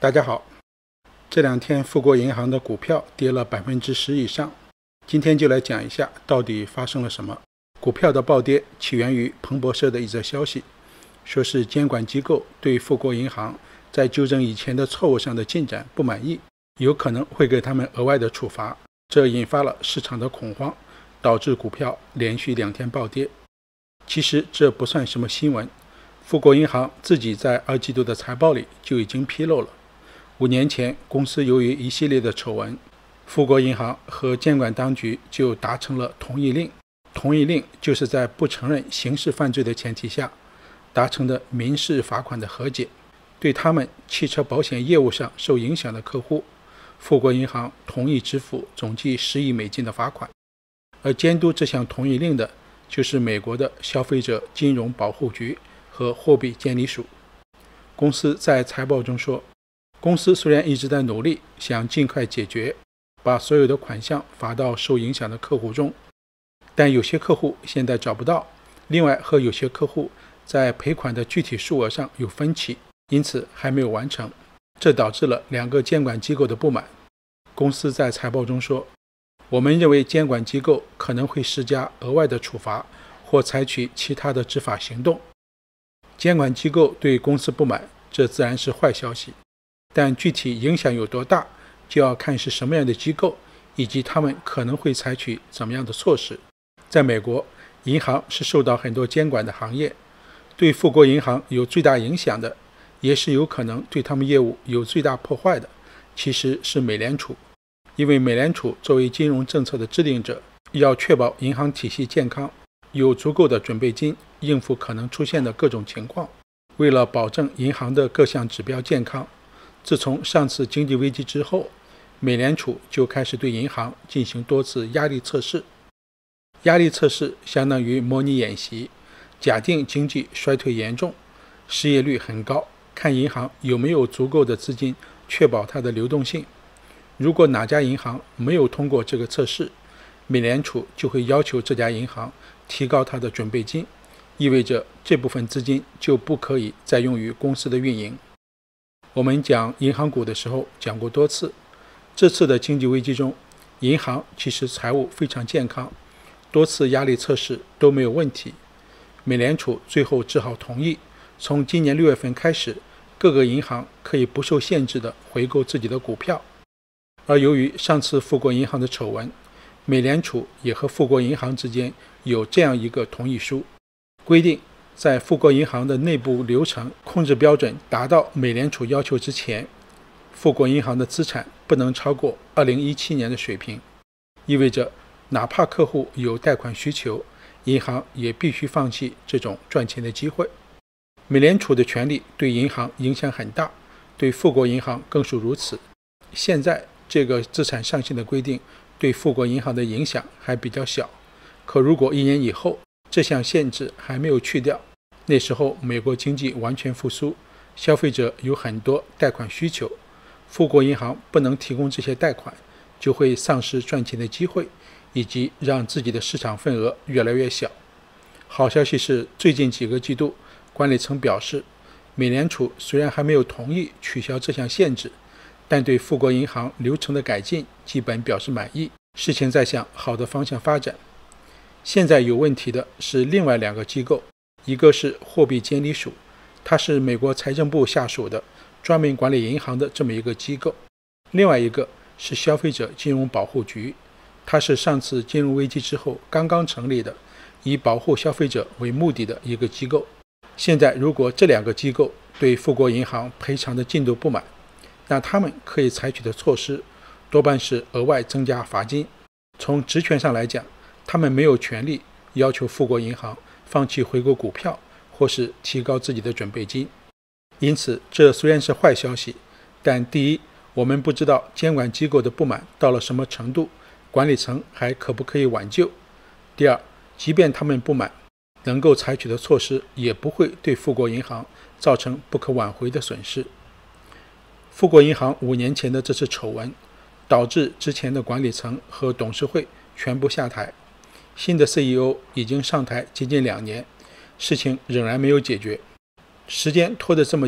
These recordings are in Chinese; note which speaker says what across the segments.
Speaker 1: 大家好，这两天富国银行的股票跌了10%以上，今天就来讲一下到底发生了什么。股票的暴跌起源于彭博社的一则消息，说是监管机构对富国银行在纠正以前的错误上的进展不满意，有可能会给他们额外的处罚，这引发了市场的恐慌，导致股票连续2天暴跌。其实这不算什么新闻，富国银行自己在2季度的财报里就已经披露了。5年前，公司由于一系列的丑闻，富国银行和监管当局就达成了同意令。同意令就是在不承认刑事犯罪的前提下达成的民事罚款的和解。对他们汽车保险业务上受影响的客户，富国银行同意支付总计10亿美金的罚款。而监督这项同意令的就是美国的消费者金融保护局和货币监理署。公司在财报中说，公司虽然一直在努力想尽快解决，把所有的款项发到受影响的客户中，但有些客户现在找不到，另外和有些客户在赔款的具体数额上有分歧，因此还没有完成，这导致了2个监管机构的不满。公司在财报中说，我们认为监管机构可能会施加额外的处罚或采取其他的执法行动。监管机构对公司不满，这自然是坏消息，但具体影响有多大，就要看是什么样的机构，以及他们可能会采取怎么样的措施。在美国，银行是受到很多监管的行业，对富国银行有最大影响的，也是有可能对他们业务有最大破坏的，其实是美联储。因为美联储作为金融政策的制定者，要确保银行体系健康，有足够的准备金应付可能出现的各种情况。为了保证银行的各项指标健康，自从上次经济危机之后，美联储就开始对银行进行多次压力测试。压力测试相当于模拟演习，假定经济衰退严重，失业率很高，看银行有没有足够的资金确保它的流动性。如果哪家银行没有通过这个测试，美联储就会要求这家银行提高它的准备金，意味着这部分资金就不可以再用于公司的运营。我们讲银行股的时候讲过多次，这次的经济危机中，银行其实财务非常健康，多次压力测试都没有问题。美联储最后只好同意，从今年6月份开始，各个银行可以不受限制地回购自己的股票。而由于上次富国银行的丑闻，美联储也和富国银行之间有这样一个同意书，规定在富国银行的内部流程控制标准达到美联储要求之前，富国银行的资产不能超过2017年的水平，意味着哪怕客户有贷款需求，银行也必须放弃这种赚钱的机会。美联储的权力对银行影响很大，对富国银行更是如此。现在这个资产上限的规定对富国银行的影响还比较小，可如果1年以后这项限制还没有去掉，那时候美国经济完全复苏，消费者有很多贷款需求，富国银行不能提供这些贷款，就会丧失赚钱的机会，以及让自己的市场份额越来越小。好消息是，最近几个季度，管理层表示，美联储虽然还没有同意取消这项限制，但对富国银行流程的改进基本表示满意，事情在向好的方向发展。现在有问题的是另外2个机构，一个是货币监理署，它是美国财政部下属的专门管理银行的这么一个机构；另外一个是消费者金融保护局，它是上次金融危机之后刚刚成立的，以保护消费者为目的的一个机构。现在如果这2个机构对富国银行赔偿的进度不满，那他们可以采取的措施多半是额外增加罚金。从职权上来讲，他们没有权利要求富国银行放弃回购股票或是提高自己的准备金。因此这虽然是坏消息，但第一，我们不知道监管机构的不满到了什么程度，管理层还可不可以挽救；第二，即便他们不满，能够采取的措施也不会对富国银行造成不可挽回的损失。富国银行5年前的这次丑闻，导致之前的管理层和董事会全部下台，新的 CEO 已经上台接近2年，事情仍然没有解决。时间拖得这么久，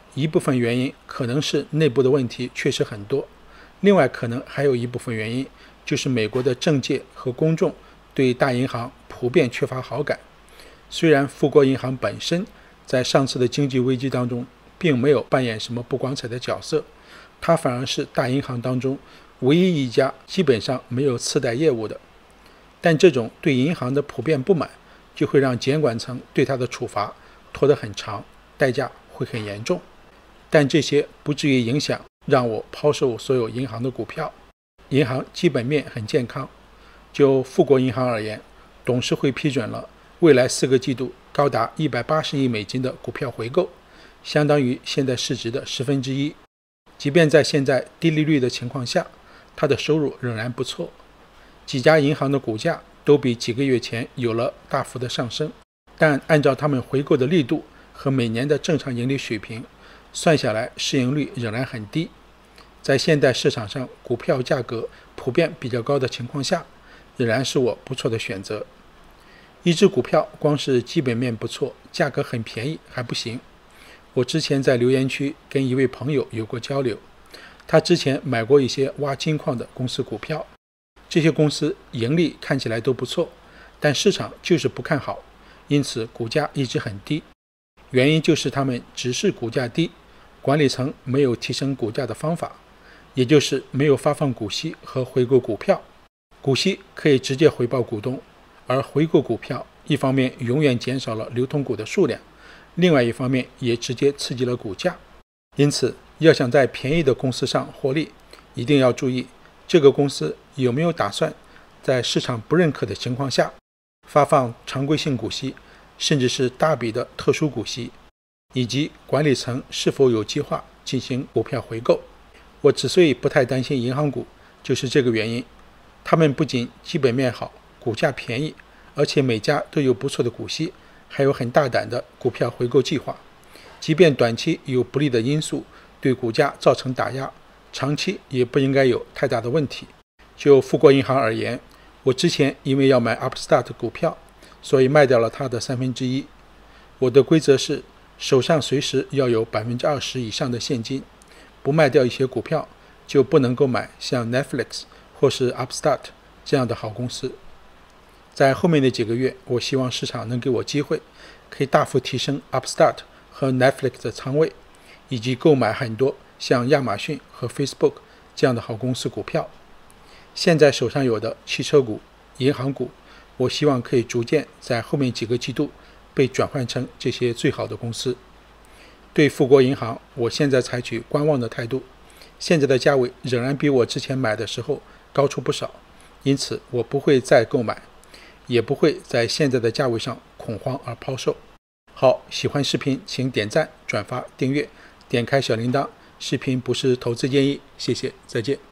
Speaker 1: 一部分原因可能是内部的问题确实很多，另外可能还有一部分原因就是美国的政界和公众对大银行普遍缺乏好感。虽然富国银行本身在上次的经济危机当中并没有扮演什么不光彩的角色，它反而是大银行当中唯一一家基本上没有次贷业务的，但这种对银行的普遍不满就会让监管层对它的处罚拖得很长，代价会很严重。但这些不至于影响让我抛售所有银行的股票，银行基本面很健康。就富国银行而言，董事会批准了未来4个季度高达180亿美金的股票回购，相当于现在市值的1/10。即便在现在低利率的情况下，它的收入仍然不错。几家银行的股价都比几个月前有了大幅的上升，但按照他们回购的力度和每年的正常盈利水平，算下来市盈率仍然很低。在现在市场上股票价格普遍比较高的情况下，仍然是我不错的选择。一只股票光是基本面不错，价格很便宜还不行。我之前在留言区跟一位朋友有过交流，他之前买过一些挖金矿的公司股票，这些公司盈利看起来都不错，但市场就是不看好，因此股价一直很低。原因就是他们只是股价低，管理层没有提升股价的方法，也就是没有发放股息和回购股票。股息可以直接回报股东，而回购股票一方面永远减少了流通股的数量，另外一方面也直接刺激了股价。因此要想在便宜的公司上获利，一定要注意这个公司有没有打算在市场不认可的情况下发放常规性股息，甚至是大笔的特殊股息，以及管理层是否有计划进行股票回购。我之所以不太担心银行股，就是这个原因。他们不仅基本面好，股价便宜，而且每家都有不错的股息，还有很大胆的股票回购计划。即便短期有不利的因素对股价造成打压，长期也不应该有太大的问题。就富国银行而言，我之前因为要买 Upstart 股票，所以卖掉了它的1/3。我的规则是手上随时要有20%以上的现金，不卖掉一些股票就不能够买像 Netflix 或是 Upstart 这样的好公司。在后面的几个月，我希望市场能给我机会，可以大幅提升 Upstart 和 Netflix 的仓位，以及购买很多像亚马逊和 Facebook 这样的好公司股票。现在手上有的汽车股、银行股，我希望可以逐渐在后面几个季度被转换成这些最好的公司。对富国银行，我现在采取观望的态度，现在的价位仍然比我之前买的时候高出不少，因此我不会再购买，也不会在现在的价位上恐慌而抛售。好，喜欢视频请点赞、转发、订阅，点开小铃铛。视频不是投资建议，谢谢，再见。